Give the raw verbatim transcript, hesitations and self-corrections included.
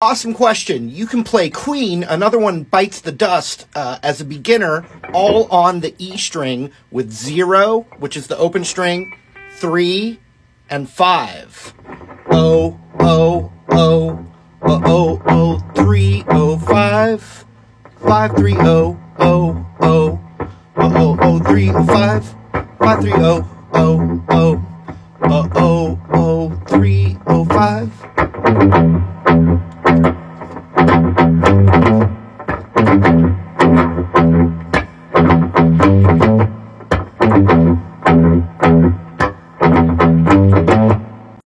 Awesome question. You can play Queen, another one bites the dust, uh, as a beginner, all on the E string with zero, which is the open string, three, and five. Oh, oh, oh, oh, oh, oh, three, oh, five, five, three, oh, oh, oh, oh, oh, oh, three, oh, five, five, three, oh, oh, oh.